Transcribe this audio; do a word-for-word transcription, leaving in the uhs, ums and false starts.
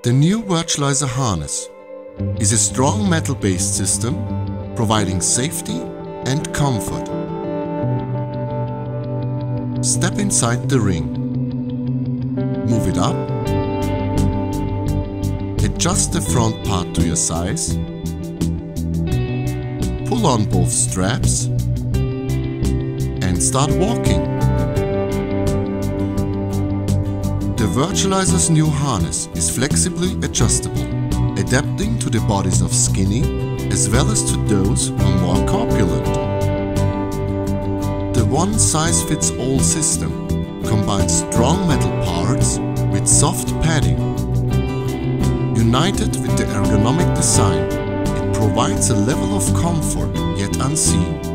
The new Virtualizer harness is a strong metal-based system providing safety and comfort. Step inside the ring. Move it up. Adjust the front part to your size. Pull on both straps and start walking. The Virtualizer's new harness is flexibly adjustable, adapting to the bodies of skinny as well as to those who are more corpulent. The one-size-fits-all system combines strong metal parts with soft padding. United with the ergonomic design, it provides a level of comfort yet unseen.